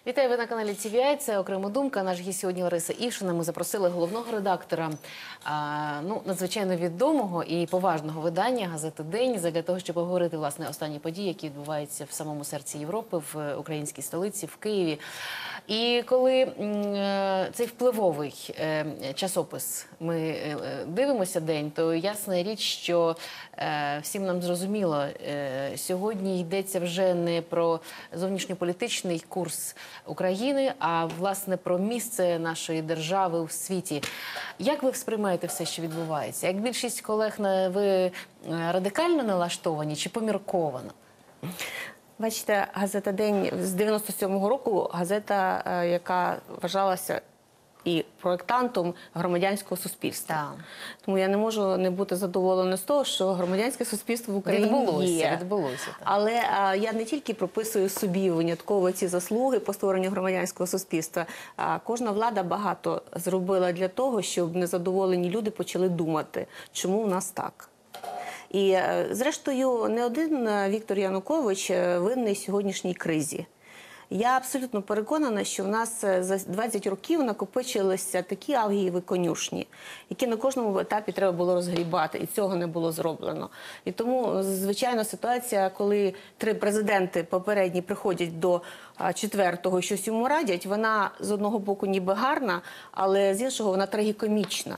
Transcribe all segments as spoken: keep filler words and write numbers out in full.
Вітаю, ви на каналі Ті Ві Ай, це «Окрема думка». Наш гість сьогодні Лариса Івшина. Ми запросили головного редактора а, ну, надзвичайно відомого і поважного видання газети «День» задля того, щоб обговорити, власне, останні події, які відбуваються в самому серці Європи, в українській столиці, в Києві. І коли е, цей впливовий е, часопис ми е, дивимося «День», то ясна річ, що е, всім нам зрозуміло, е, сьогодні йдеться вже не про зовнішньополітичний курс України, а, власне, про місце нашої держави у світі. Як ви сприймаєте все, що відбувається? Як більшість колег, ви радикально налаштовані чи помірковано? Бачите, газета «День» з дев'яносто сьомого року, газета, яка вважалася і проєктантом громадянського суспільства. Так. Тому я не можу не бути задоволена з того, що громадянське суспільство в Україні відбулося, є. Відбулося, так. Але а, я не тільки прописую собі винятково ці заслуги по створенню громадянського суспільства. А кожна влада багато зробила для того, щоб незадоволені люди почали думати, чому в нас так. І, зрештою, не один Віктор Янукович винний сьогоднішній кризі. Я абсолютно переконана, що в нас за двадцять років накопичилися такі авгієві конюшні, які на кожному етапі треба було розгрібати, і цього не було зроблено. І тому, звичайно, ситуація, коли три президенти попередні приходять до четвертого і щось йому радять, вона з одного боку ніби гарна, але з іншого вона трагікомічна.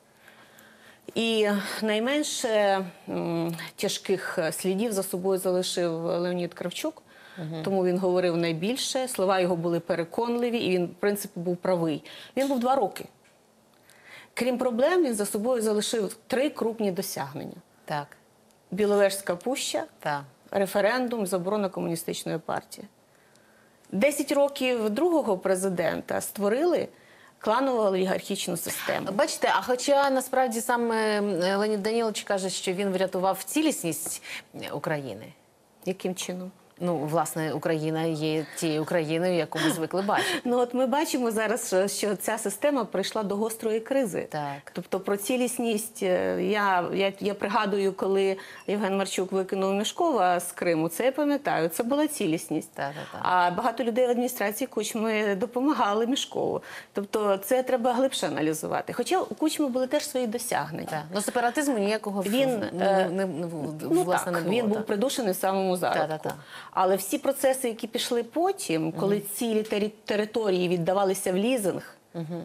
І найменше м, тяжких слідів за собою залишив Леонід Кравчук, угу. Тому він говорив найбільше, слова його були переконливі, і він, в принципі, був правий. Він був два роки. Крім проблем, він за собою залишив три крупні досягнення. Так. Біловежська пуща, так. Референдум, заборона комуністичної партії. Десять років другого президента створили кланову олігархічну систему. Бачите, а хоча насправді саме Леонід Данілович каже, що він врятував цілісність України. Яким чином? Ну, власне, Україна є тією Україною, яку ми звикли бачити. Ну, от ми бачимо зараз, що ця система прийшла до гострої кризи. Так. Тобто про цілісність, я, я, я пригадую, коли Євген Марчук викинув Мішкова з Криму, це я пам'ятаю, це була цілісність. Так, так, так. А багато людей в адміністрації Кучми допомагали Мішкову. Тобто це треба глибше аналізувати. Хоча у Кучми були теж свої досягнення. Так. Ну, сепаратизму ніякого він, не, не, не, не, ну, власне, так, не було. Він так. був придушений в самому зародку. Так, так, так. Але всі процеси, які пішли потім, коли uh-huh. цілі тері території віддавалися в лізинг, uh-huh.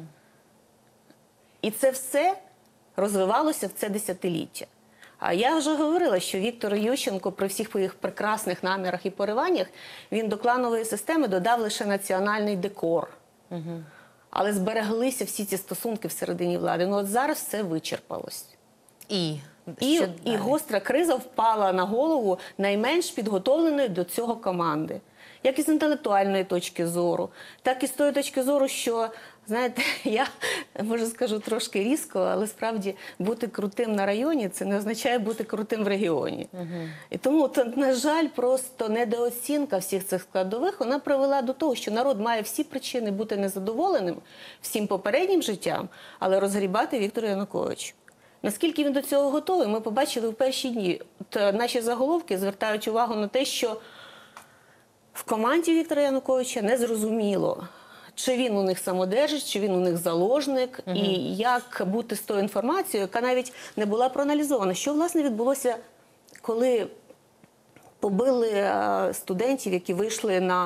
і це все розвивалося в це десятиліття. А я вже говорила, що Віктор Ющенко при всіх своїх прекрасних намірах і пориваннях, він до кланової системи додав лише національний декор. Uh-huh. Але збереглися всі ці стосунки всередині влади. Ну от зараз все вичерпалось. І... І, і гостра криза впала на голову найменш підготовленої до цього команди. Як із інтелектуальної точки зору, так і з тої точки зору, що, знаєте, я, може скажу трошки різко, але справді бути крутим на районі – це не означає бути крутим в регіоні. Угу. І тому, то, на жаль, просто недооцінка всіх цих складових, вона привела до того, що народ має всі причини бути незадоволеним всім попереднім життям, але розгрібати Віктора Януковича. Наскільки він до цього готовий, ми побачили в перші дні. От наші заголовки звертають увагу на те, що в команді Віктора Януковича незрозуміло, чи він у них самодержець, чи він у них заложник, угу. і як бути з тою інформацією, яка навіть не була проаналізована. Що, власне, відбулося, коли побили студентів, які вийшли на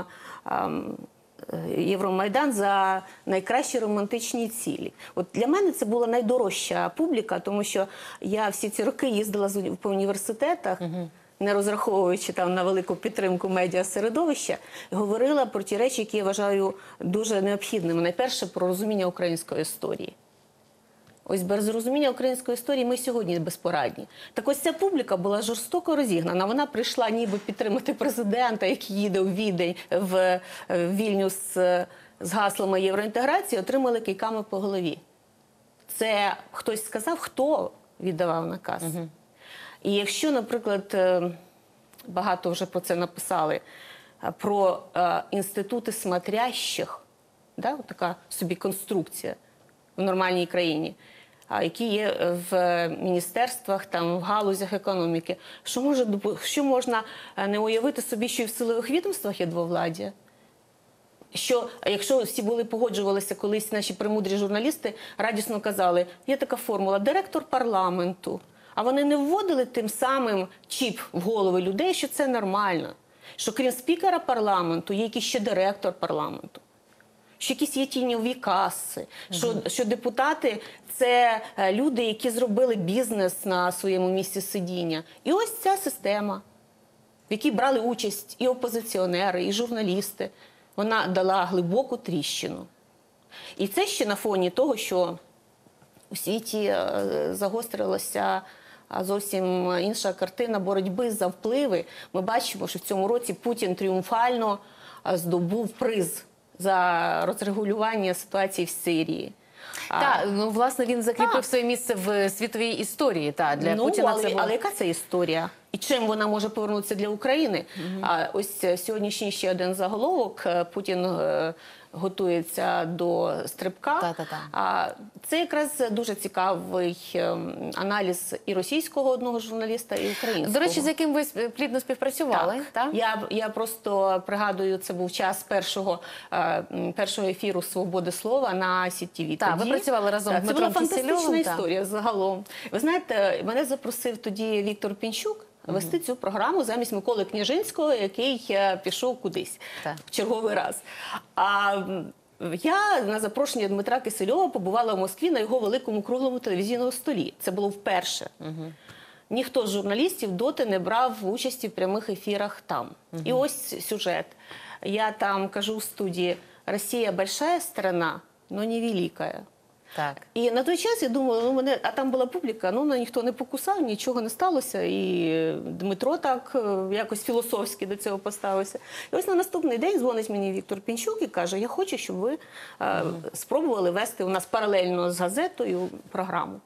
Євромайдан за найкращі романтичні цілі. От для мене це була найдорожча публіка, тому що я всі ці роки їздила по університетах, uh-huh. не розраховуючи там на велику підтримку медіасередовища, і говорила про ті речі, які я вважаю дуже необхідними. Найперше, про розуміння української історії. Ось без розуміння української історії ми сьогодні безпорадні. Так ось ця публіка була жорстоко розігнана. Вона прийшла ніби підтримати президента, який їде у Відень, в Вільнюс з гаслами євроінтеграції, отримали кийками по голові. Це хтось сказав, хто віддавав наказ. Угу. І якщо, наприклад, багато вже про це написали, про інститути смотрящих, да, така собі конструкція в нормальній країні, які є в міністерствах, там, в галузях економіки. Що, може, що можна не уявити собі, що і в силових відомствах є двовладдя? що якщо всі були погоджувалися колись, наші премудрі журналісти радісно казали, є така формула «директор парламенту», а вони не вводили тим самим чіп в голови людей, що це нормально, що крім спікера парламенту є якийсь ще директор парламенту, що якісь є тіньові каси, що, що депутати – це люди, які зробили бізнес на своєму місці сидіння. І ось ця система, в якій брали участь і опозиціонери, і журналісти, вона дала глибоку тріщину. І це ще на фоні того, що у світі загострилася зовсім інша картина боротьби за впливи. Ми бачимо, що в цьому році Путін тріумфально здобув приз за розрегулювання ситуації в Сирії. Так, ну, власне, він закріпив так. своє місце в світовій історії. Та, для ну, Путіна але, це було... але яка це історія? І чим вона може повернутися для України? Mm-hmm. А ось сьогоднішній ще один заголовок. Путін е, готується до стрибка. Та-та-та. А це якраз дуже цікавий е, аналіз і російського одного журналіста, і українського. До речі, з яким ви плідно співпрацювали. Так. Та? Я, я просто пригадую, це був час першого, е, першого ефіру «Свободи слова» на Сі Ті Ві. Так, ви працювали разом з Це була Дмитром фантастична Кісельовим, історія загалом. Ви знаєте, мене запросив тоді Віктор Пінчук вести цю програму замість Миколи Княжинського, який пішов кудись так. в черговий раз. А я на запрошення Дмитра Кисельова побувала в Москві на його великому круглому телевізійному столі. Це було вперше. Угу. Ніхто з журналістів доти не брав участі в прямих ефірах там. Угу. І ось сюжет. Я там кажу в студії: «Росія – большая страна, но не великая». Так. І на той час я думала, ну мене, а там була публіка, ну мене ніхто не покусав, нічого не сталося. І Дмитро так якось філософськи до цього поставився. І ось на наступний день дзвонить мені Віктор Пінчук і каже: я хочу, щоб ви е, mm-hmm. спробували вести у нас паралельно з газетою програму.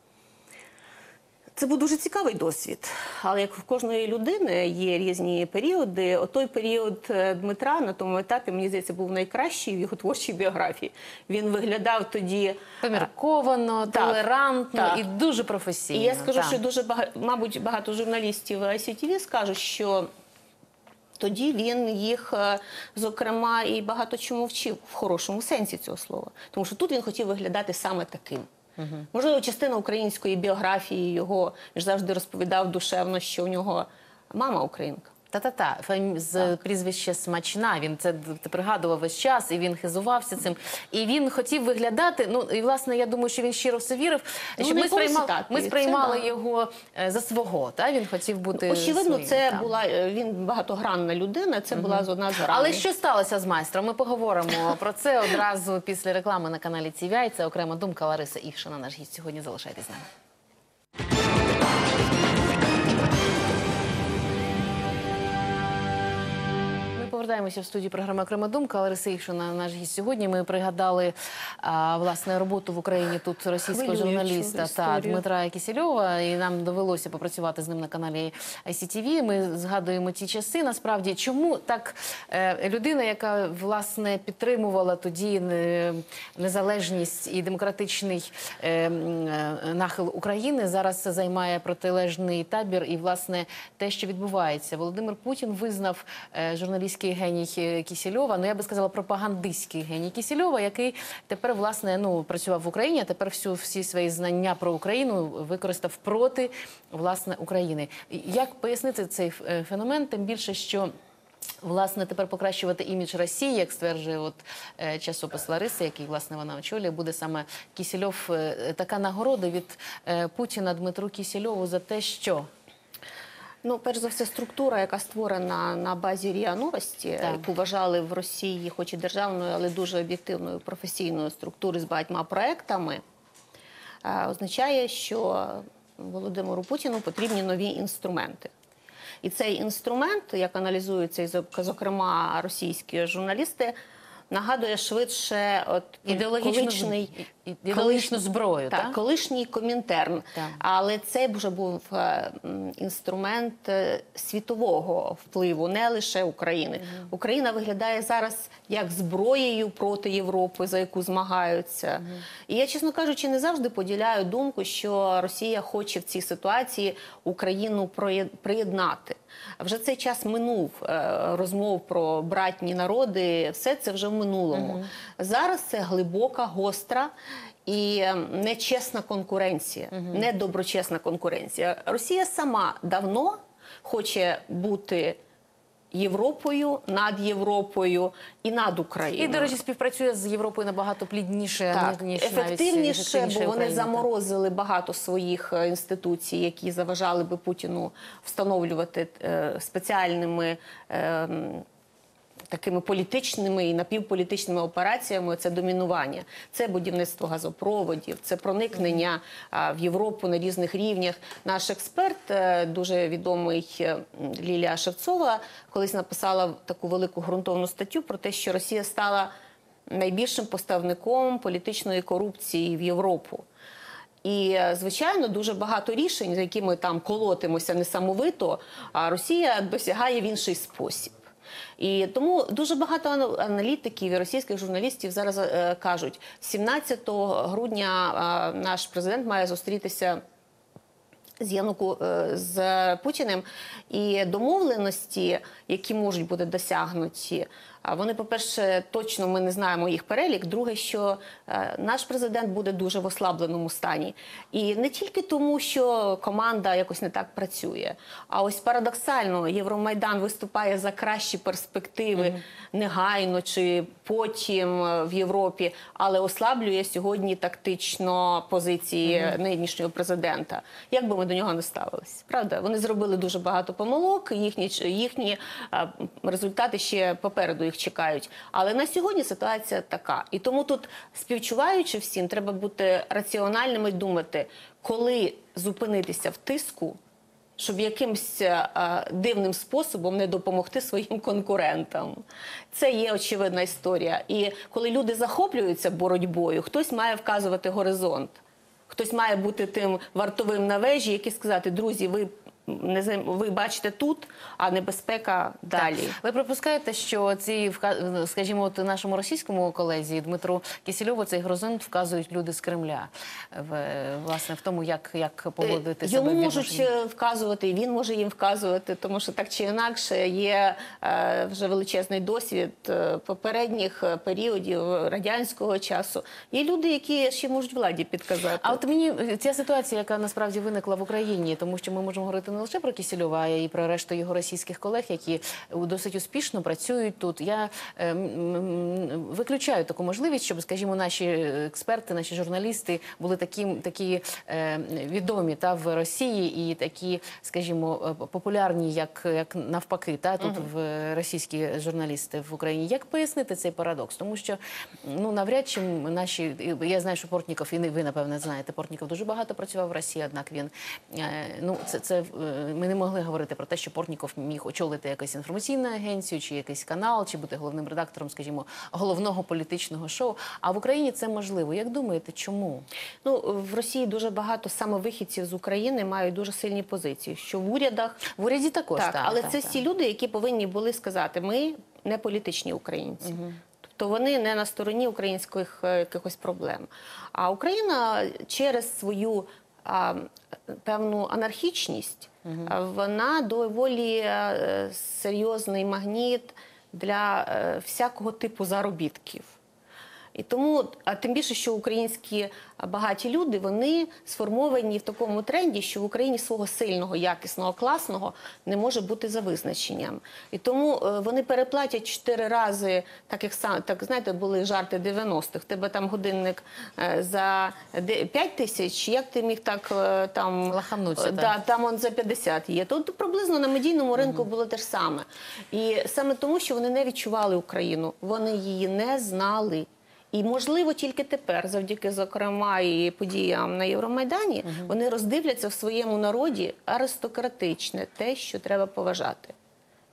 Це був дуже цікавий досвід, але як в кожної людини є різні періоди. О той період Дмитра на тому етапі, мені здається, був найкращий в його творчій біографії. Він виглядав тоді помірковано, так, толерантно так. і дуже професійно. І я скажу, так. що дуже багато, мабуть, багато журналістів Ай Сі Ті Ві скажуть, що тоді він їх, зокрема, і багато чому вчив в хорошому сенсі цього слова. Тому що тут він хотів виглядати саме таким. Угу. Можливо, частина української біографії його, він завжди розповідав душевно, що у нього мама українка. Та-та-та, з прізвища Смачна, він це пригадував весь час, і він хизувався цим. І він хотів виглядати, ну, і, власне, я думаю, що він щиро все вірив, ну, щоб ми, сприймали, етапі, ми сприймали це, його да. за свого, та? Він хотів бути очевидно, своїм. це та. була, він багатогранна людина, це угу. була одна з граней. Але що сталося з майстром? Ми поговоримо про це одразу після реклами на каналі Ті Ві Ай. Це окрема думка. Лариса Івшина, наш гість сьогодні. Залишайтесь з нами. Повертаємося в студію програми «Окрема думка». Лариса Івшина, наш гість сьогодні. Ми пригадали а, власне роботу в Україні тут російського журналіста та Дмитра Кісельова. І нам довелося попрацювати з ним на каналі Ай Сі Ті Ві. Ми згадуємо ті часи. Насправді, чому так е, людина, яка власне підтримувала тоді не, незалежність і демократичний е, е, нахил України, зараз займає протилежний табір і власне те, що відбувається. Володимир Путін визнав е, журналістський геній Кісельова, ну я би сказала пропагандистський геній Кісельова, який тепер, власне, ну, працював в Україні, а тепер всю, всі свої знання про Україну використав проти, власне, України. Як пояснити цей феномен, тим більше, що власне, тепер покращувати імідж Росії, як стверджує от, е, часопис Лариси, який, власне, вона очолює, буде саме Кісельов. Е, така нагорода від е, Путіна Дмитру Кісельову за те, що... Ну, перш за все, структура, яка створена на базі РІА Новості, так. яку вважали в Росії, хоч і державною, але дуже об'єктивною професійною структурою з багатьма проектами, означає, що Володимиру Путіну потрібні нові інструменти. І цей інструмент, як аналізуються, зокрема, російські журналісти, нагадує швидше от, колишній, ідеологічну зброю, так? так? Колишній Комінтерн. Так. Але це вже був е, м, інструмент е, світового впливу, не лише України. Угу. Україна виглядає зараз як зброєю проти Європи, за яку змагаються. Угу. І я, чесно кажучи, не завжди поділяю думку, що Росія хоче в цій ситуації Україну приєднати. Вже цей час минув, розмов про братні народи, все це вже в минулому. Угу. Зараз це глибока, гостра і нечесна конкуренція, угу. недоброчесна конкуренція. Росія сама давно хоче бути Європою, над Європою і над Україною. І, до речі, співпрацює з Європою набагато плідніше, так, ніж ефективніше, навіть бо вони Україна, заморозили так. багато своїх інституцій, які заважали би Путіну встановлювати е, спеціальними е, такими політичними і напівполітичними операціями. Це домінування, це будівництво газопроводів, це проникнення в Європу на різних рівнях. Наш експерт, дуже відомий Лілія Шевцова, колись написала таку велику ґрунтовну статтю про те, що Росія стала найбільшим поставником політичної корупції в Європу. І, звичайно, дуже багато рішень, за якими там колотимося несамовито, а Росія досягає в інший спосіб. І тому дуже багато аналітиків і російських журналістів зараз е, кажуть, сімнадцятого грудня е, наш президент має зустрітися з Януку, е, з Путіним, і домовленості, які можуть бути досягнуті, вони, по-перше, точно ми не знаємо їх перелік. Друге, що е, наш президент буде дуже в ослабленому стані. І не тільки тому, що команда якось не так працює, а ось парадоксально Євромайдан виступає за кращі перспективи mm-hmm. негайно чи потім в Європі, але ослаблює сьогодні тактично позиції mm-hmm. нинішнього президента. Як би ми до нього не ставились? Правда? Вони зробили дуже багато помилок, їхні, їхні а, результати ще попереду їх чекають. Але на сьогодні ситуація така. І тому тут, співчуваючи всім, треба бути раціональними і думати, коли зупинитися в тиску, щоб якимось а, дивним способом не допомогти своїм конкурентам. Це є очевидна історія. І коли люди захоплюються боротьбою, хтось має вказувати горизонт. Хтось має бути тим вартовим на вежі, який сказати, друзі, ви не ви бачите тут, а небезпека далі. Так. Ви припускаєте, що ці, скажімо, от нашому російському колезі Дмитру Кісельову цей горизонт вказують люди з Кремля, в, власне, в тому, як, як поводити себе. Йому можуть вказувати, і він може їм вказувати, тому що так чи інакше є е, вже величезний досвід е, попередніх періодів радянського часу. Є люди, які ще можуть владі підказати. А от мені ця ситуація, яка насправді виникла в Україні, тому що ми можемо говорити не лише про Кісельова, а й про решту його російських колег, які досить успішно працюють тут. Я е, м, виключаю таку можливість, щоб, скажімо, наші експерти, наші журналісти були такі, такі е, відомі та, в Росії і такі, скажімо, популярні, як, як навпаки, та, тут угу. в російські журналісти в Україні. Як пояснити цей парадокс? Тому що, ну, навряд чи наші... Я знаю, що Портніков, і ви, напевне, знаєте, Портніков дуже багато працював в Росії, однак він... Е, ну, це, це ми не могли говорити про те, що Портніков міг очолити якусь інформаційну агенцію, чи якийсь канал, чи бути головним редактором, скажімо, головного політичного шоу. А в Україні це можливо. Як думаєте, чому? Ну, в Росії дуже багато саме вихідців з України мають дуже сильні позиції. Що в урядах... В уряді також, так. так. Але так, це так. ті люди, які повинні були сказати, ми не політичні українці. Угу. То вони не на стороні українських якихось проблем. А Україна через свою а, певну анархічність, угу. вона доволі а, серйозний магніт для а, всякого типу заробітків. І тому, а тим більше, що українські багаті люди, вони сформовані в такому тренді, що в Україні свого сильного, якісного, класного не може бути за визначенням. І тому вони переплатять чотири рази, так як, так, знаєте, були жарти дев'яностих, в тебе там годинник за п'ять тисяч, як ти міг так там... Лахануться, да, там он за п'ятдесят є. Тут приблизно на медійному ринку угу. було те ж саме. І саме тому, що вони не відчували Україну, вони її не знали. І, можливо, тільки тепер, завдяки, зокрема, і подіям на Євромайдані, угу. вони роздивляться в своєму народі аристократичне, те, що треба поважати.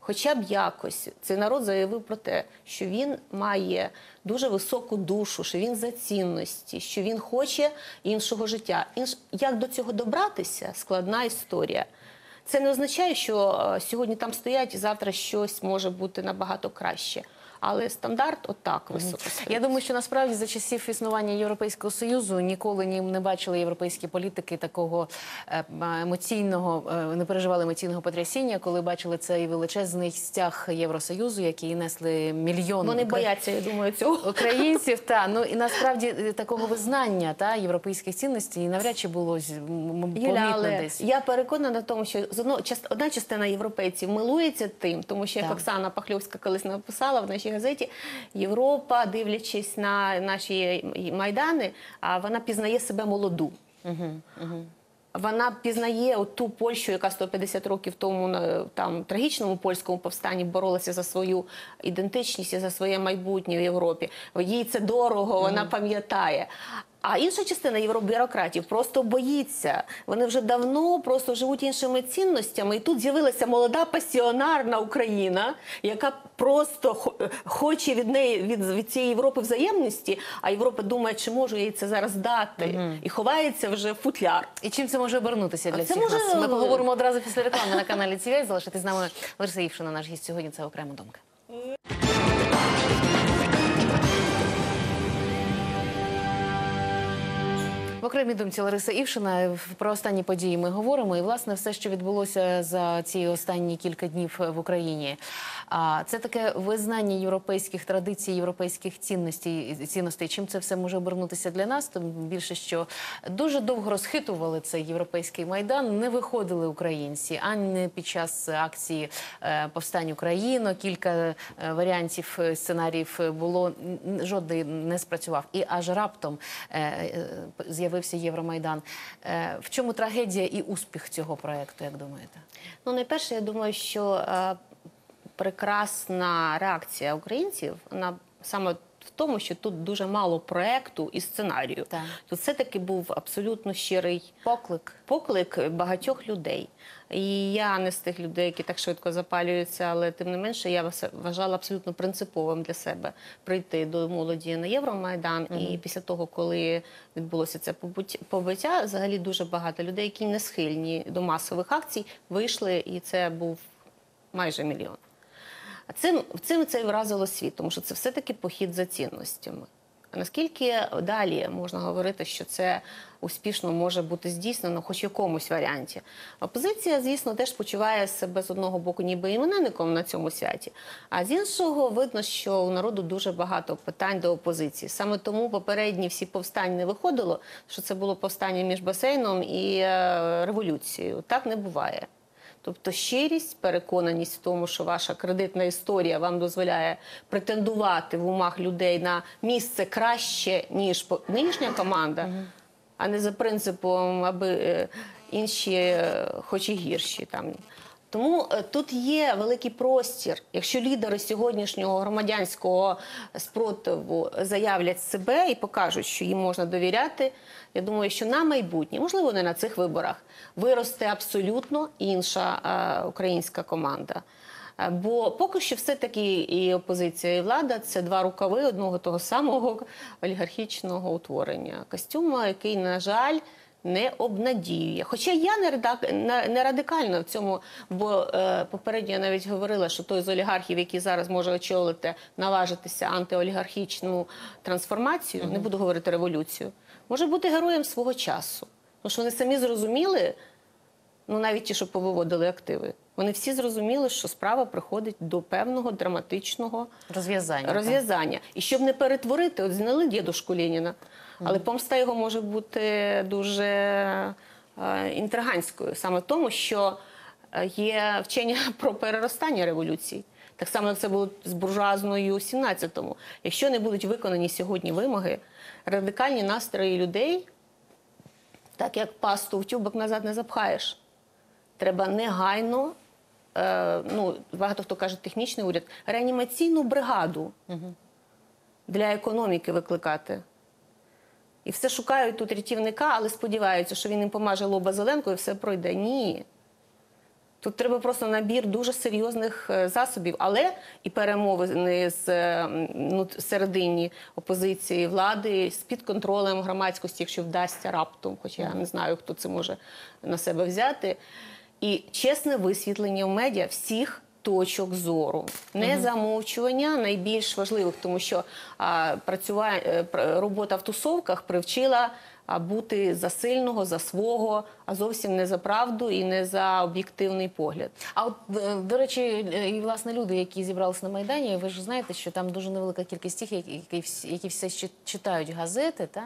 хоча б якось цей народ заявив про те, що він має дуже високу душу, що він за цінності, що він хоче іншого життя. Інш... Як до цього добратися – складна історія. Це не означає, що сьогодні там стоять, і завтра щось може бути набагато краще. Але стандарт отак високо стоїть. Я думаю, що насправді за часів існування Європейського Союзу ніколи не бачили європейські політики такого емоційного, не переживали емоційного потрясіння, коли бачили цей величезний стяг Євросоюзу, який несли мільйони. Вони бояться, я думаю, цього. Українців, та ну і насправді такого визнання та європейських цінностей навряд чи було помітно десь. Я переконана в тому, що з одного одна частина європейців милується тим, тому що як так. Оксана Пахльовська колись написала в нашій газеті, Європа, дивлячись на наші майдани, вона пізнає себе молоду. Угу, угу. Вона пізнає ту Польщу, яка сто п'ятдесят років тому на там трагічному польському повстанні боролася за свою ідентичність і за своє майбутнє в Європі. Їй це дорого, вона mm-hmm. пам'ятає. А інша частина євробюрократів просто боїться. Вони вже давно просто живуть іншими цінностями. І тут з'явилася молода пасіонарна Україна, яка просто хоче від неї, від, від цієї Європи взаємності, а Європа думає, чи можу я їй це зараз дати. Угу. І ховається вже в футляр. І чим це може обернутися для а всіх може... нас? Ми поговоримо одразу після реклами на каналі ТВ. Залишитись з нами Лариса Івшина, наш гість сьогодні. Це окрема думка. В окремій думці Лариса Івшина. Про останні події ми говоримо. І, власне, все, що відбулося за ці останні кілька днів в Україні. Це таке визнання європейських традицій, європейських цінностей. цінностей. Чим це все може обернутися для нас? Тим більше, що дуже довго розхитували цей європейський майдан. Не виходили українці, ані під час акції «Повстань Україно». Кілька варіантів, сценаріїв було. Жодний не спрацював. І аж раптом з'явився Євромайдан. В чому трагедія і успіх цього проєкту, як думаєте? Ну, найперше, я думаю, що е, прекрасна реакція українців на саме в тому, що тут дуже мало проєкту і сценарію. Так. Тут все-таки був абсолютно щирий поклик. поклик багатьох людей. І я не з тих людей, які так швидко запалюються, але тим не менше я вважала абсолютно принциповим для себе прийти до молоді на Євромайдан. Угу. І після того, коли відбулося це побиття, взагалі дуже багато людей, які не схильні до масових акцій, вийшли, і це був майже мільйон. А цим, цим це і вразило світ, тому що це все-таки похід за цінностями. А наскільки далі можна говорити, що це успішно може бути здійснено хоч в якомусь варіанті? Опозиція, звісно, теж почуває себе з одного боку ніби іменинником на цьому святі, а з іншого видно, що у народу дуже багато питань до опозиції. Саме тому попередні всі повстання не виходило, що це було повстання між басейном і революцією. Так не буває. Тобто щирість, переконаність в тому, що ваша кредитна історія вам дозволяє претендувати в умах людей на місце краще, ніж нинішня команда, угу. а не за принципом, аби інші, хоч і гірші. Там. Тому тут є великий простір. Якщо лідери сьогоднішнього громадянського спротиву заявлять себе і покажуть, що їм можна довіряти, я думаю, що на майбутнє, можливо, не на цих виборах, виросте абсолютно інша а, українська команда. А, бо поки що все-таки і опозиція, і влада – це два рукави одного того самого олігархічного утворення. Костюма, який, на жаль, не обнадіює. Хоча я не, редак... не радикальна в цьому, бо е, попередньо я навіть говорила, що той з олігархів, який зараз може очолити, наважитися антиолігархічну трансформацію, угу. не буду говорити революцію, може бути героєм свого часу. Тому що вони самі зрозуміли, ну навіть ті, що повиводили активи, вони всі зрозуміли, що справа приходить до певного драматичного розв'язання. розв'язання. І щоб не перетворити, от зняли дідушку Леніна, але помста його може бути дуже е, інтриганською. Саме в тому, що є вчення про переростання революції. Так само, як це було з буржуазною у сімнадцятому. Якщо не будуть виконані сьогодні вимоги, радикальні настрої людей, так як пасту в тюбик назад не запхаєш, треба негайно, е, ну, багато хто каже технічний уряд, реанімаційну бригаду угу. для економіки викликати. І все шукають тут рятівника, але сподіваються, що він їм помаже лоба зеленкою і все пройде. Ні. Тут треба просто набір дуже серйозних е, засобів, але і перемовини з е, ну, середині опозиції влади, з-під контролем громадськості, якщо вдасться раптом, хоча я не знаю, хто це може на себе взяти. І чесне висвітлення в медіа всіх точок зору. Не замовчування найбільш важливих, тому що а, працювання, е, робота в тусовках привчила а бути за сильного, за свого, а зовсім не за правду і не за об'єктивний погляд. А от, е, до речі, е, і власне люди, які зібралися на Майдані, ви ж знаєте, що там дуже невелика кількість тих, які, які, всі- які все ще читають газети, та?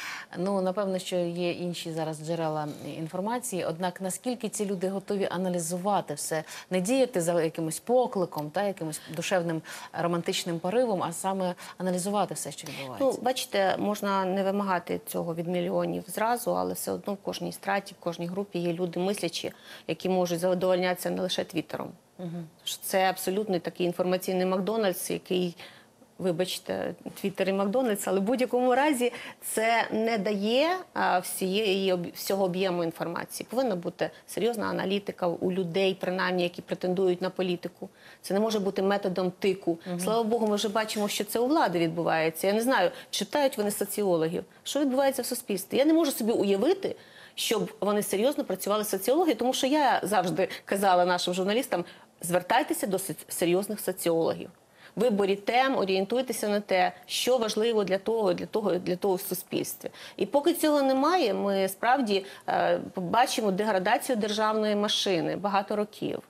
Ну, напевно, що є інші зараз джерела інформації, однак наскільки ці люди готові аналізувати все, не діяти за якимось покликом, та, якимось душевним романтичним поривом, а саме аналізувати все, що відбувається? Ну, бачите, можна не вимагати цього від мільйонів зразу, але все одно в кожній страті, в кожній групі є люди мислячі, які можуть задовольнятися не лише твіттером. Угу. Це абсолютно такий інформаційний Макдональдс, який, вибачте, Твіттер і Макдональдс, але в будь-якому разі це не дає а, всієї, об- всього об'єму інформації. Повинна бути серйозна аналітика у людей, принаймні, які претендують на політику. Це не може бути методом тику. Угу. Слава Богу, ми вже бачимо, що це у влади відбувається. Я не знаю, читають вони соціологів. Що відбувається в суспільстві? Я не можу собі уявити, щоб вони серйозно працювали соціологи, тому що я завжди казала нашим журналістам, звертайтеся до соці- серйозних соціологів. Виборі тем, орієнтуйтеся на те, що важливо для того, для того, для того в суспільстві. І поки цього немає, ми справді е, побачимо деградацію державної машини багато років.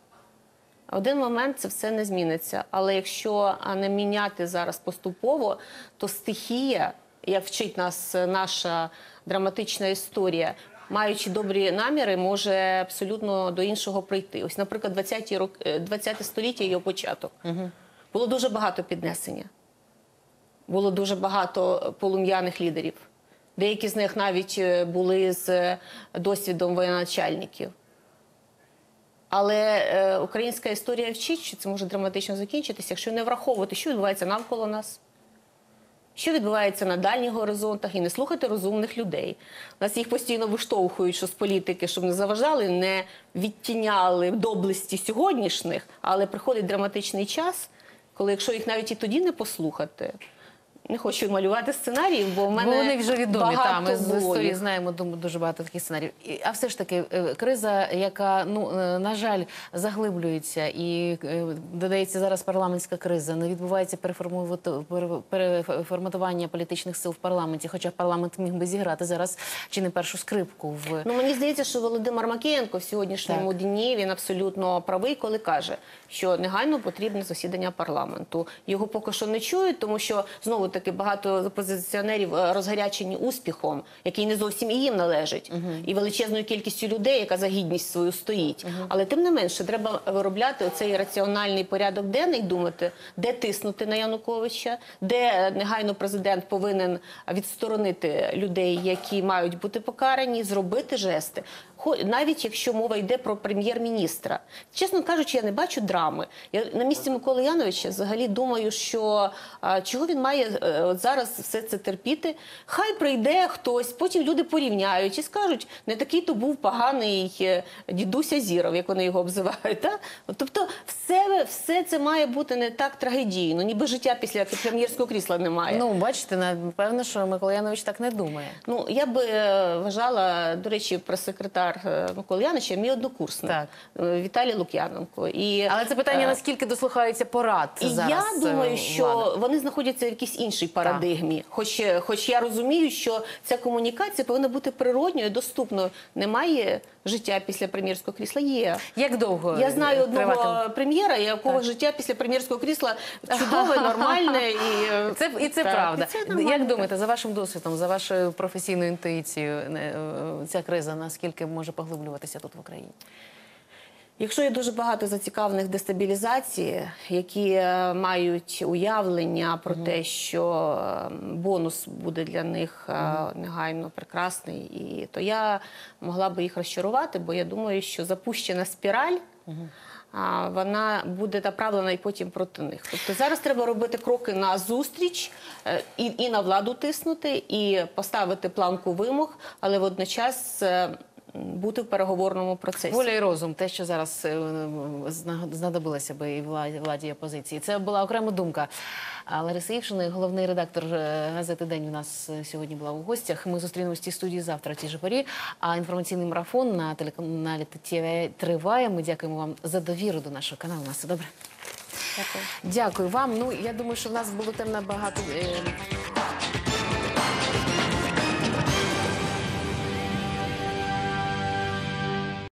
В один момент це все не зміниться. Але якщо а, не міняти зараз поступово, то стихія, як вчить нас наша драматична історія, маючи добрі наміри, може абсолютно до іншого прийти. Ось, наприклад, двадцяті роки, двадцяте століття і його початок. Угу. Було дуже багато піднесення. Було дуже багато полум'яних лідерів. Деякі з них навіть були з досвідом воєначальників. Але е, українська історія вчить, що це може драматично закінчитися, якщо не враховувати, що відбувається навколо нас, що відбувається на дальніх горизонтах, і не слухати розумних людей. У нас їх постійно виштовхують, що з політики, щоб не заважали, не відтіняли доблесті сьогоднішніх, але приходить драматичний час, коли якщо їх навіть і тоді не послухати, не хочу малювати сценаріїв, бо в мене Бо вони вже відомі, та, ми з було історії їх. знаємо дум- дуже багато таких сценаріїв. І- А все ж таки, е, криза, яка, ну, е, на жаль, заглиблюється і е, додається зараз парламентська криза, не відбувається переформувати- пере- переформатування політичних сил в парламенті, хоча парламент міг би зіграти зараз чи не першу скрипку в... Ну, мені здається, що Володимир Макієнко в сьогоднішньому Так. дні, він абсолютно правий, коли каже, що негайно потрібне засідання парламенту. Його поки що не чують, тому що, знову таки, багато опозиціонерів е, розгарячені успіхом, який не зовсім і їм належить, угу. і величезною кількістю людей, яка за гідність свою стоїть. Угу. Але тим не менше, треба виробляти оцей раціональний порядок денний, думати, де тиснути на Януковича, де негайно президент повинен відсторонити людей, які мають бути покарані, зробити жести. Навіть якщо мова йде про прем'єр-міністра. Чесно кажучи, я не бачу драми. Я на місці Миколи Яновича взагалі думаю, що а, чого він має а, от зараз все це терпіти. Хай прийде хтось, потім люди порівняють і скажуть, не такий то був поганий е, дідусь Азіров, як вони його обзивають. Та? Тобто все, все це має бути не так трагедійно, ніби життя після прем'єрського крісла немає. Ну, бачите, напевно, що Микола Янович так не думає. Ну, я би е, вважала, до речі, прес-секретар Миколи Яновича, мій однокурсник, Так. Віталій Лук'яненко. І, Але це питання, е, наскільки дослухаються порад і зараз я думаю, е, що влада. вони знаходяться в якійсь іншій парадигмі. Хоч, хоч я розумію, що ця комунікація повинна бути природньою, доступною. Немає життя після прем'єрського крісла? Є. Як довго Я знаю одного триватиме? прем'єра, якого Так. життя після прем'єрського крісла чудове, нормальне. І Це, і це так, правда. і це нормально. Як думаєте, за вашим досвідом, за вашою професійною інтуїцією, е, е, ця криза наскільки може поглиблюватися тут в Україні? Якщо є дуже багато зацікавлених в дестабілізації, які е, мають уявлення про те, що е, бонус буде для них е, негайно прекрасний, і, то я могла би їх розчарувати, бо я думаю, що запущена спіраль, а, вона буде направлена і потім проти них. Тобто зараз треба робити кроки на зустріч, е, і, і на владу тиснути, і поставити планку вимог, але водночас е, бути в переговорному процесі. Воля і розум, те, що зараз е, зна- знадобилося би і владі, владі і опозиції. Це була окрема думка. А Лариса Івшина, головний редактор е, газети «День» у нас е, сьогодні була у гостях. Ми зустрінемось в цій студії завтра в цій же порі. А інформаційний марафон на телеканалі ТТВ триває. Ми дякуємо вам за довіру до нашого каналу. На все добре. Дякую. Дякую вам. Ну, я думаю, що в нас було тем набагато... Е,